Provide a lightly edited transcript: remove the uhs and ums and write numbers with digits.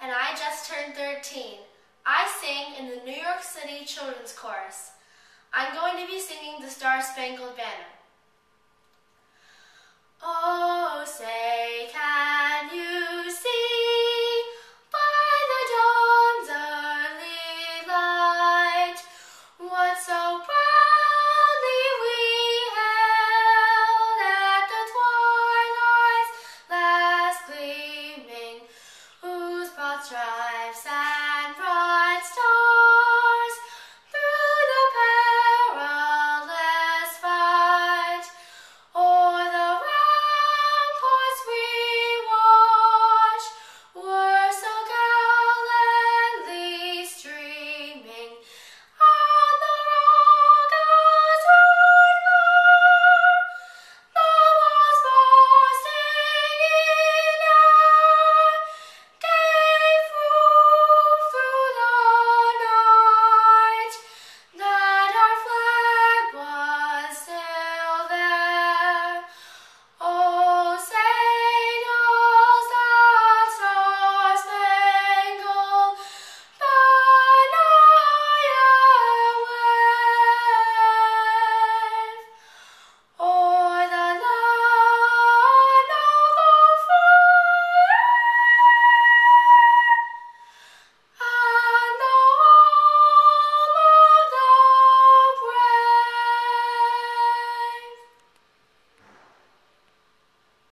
and I just turned 13. I sing in the New York City Children's Chorus. I'm going to be singing the Star Spangled Banner.